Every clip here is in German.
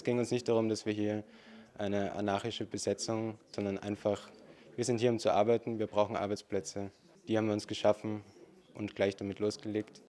ging uns nicht darum, dass wir hier eine anarchische Besetzung, sondern einfach, wir sind hier, um zu arbeiten, wir brauchen Arbeitsplätze. Die haben wir uns geschaffen und gleich damit losgelegt.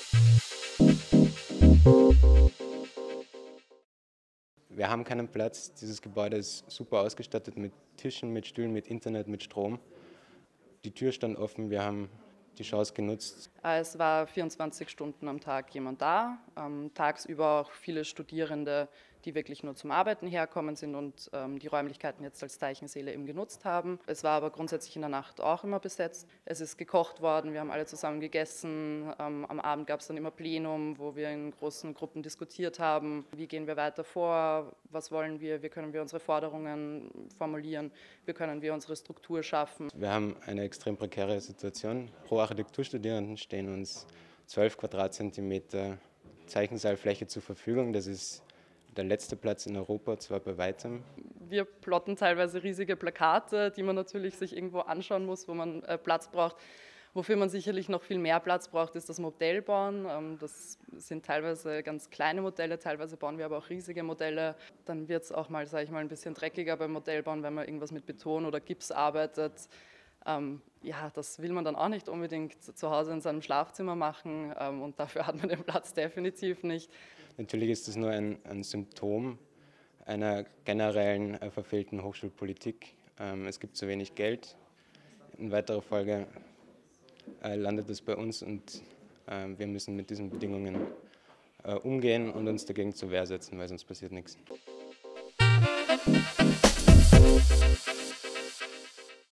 Wir haben keinen Platz. Dieses Gebäude ist super ausgestattet mit Tischen, mit Stühlen, mit Internet, mit Strom. Die Tür stand offen, wir haben die Chance genutzt. Es war 24 Stunden am Tag jemand da, tagsüber auch viele Studierende, die wirklich nur zum Arbeiten herkommen sind und die Räumlichkeiten jetzt als Zeichensäle eben genutzt haben. Es war aber grundsätzlich in der Nacht auch immer besetzt. Es ist gekocht worden, wir haben alle zusammen gegessen. Am Abend gab es dann immer Plenum, wo wir in großen Gruppen diskutiert haben, wie gehen wir weiter vor, was wollen wir, wie können wir unsere Forderungen formulieren, wie können wir unsere Struktur schaffen. Wir haben eine extrem prekäre Situation. Pro Architekturstudierenden stehen uns 12 Quadratzentimeter Zeichensaalfläche zur Verfügung. Das ist der letzte Platz in Europa, zwar bei weitem. Wir plotten teilweise riesige Plakate, die man natürlich sich irgendwo anschauen muss, wo man Platz braucht. Wofür man sicherlich noch viel mehr Platz braucht, ist das Modellbauen. Das sind teilweise ganz kleine Modelle, teilweise bauen wir aber auch riesige Modelle. Dann wird es auch mal, sage ich mal, ein bisschen dreckiger beim Modellbauen, wenn man irgendwas mit Beton oder Gips arbeitet. Ja, das will man dann auch nicht unbedingt zu Hause in seinem Schlafzimmer machen und dafür hat man den Platz definitiv nicht. Natürlich ist das nur ein Symptom einer generellen verfehlten Hochschulpolitik. Es gibt zu wenig Geld. In weiterer Folge landet es bei uns und wir müssen mit diesen Bedingungen umgehen und uns dagegen zur Wehr setzen, weil sonst passiert nichts.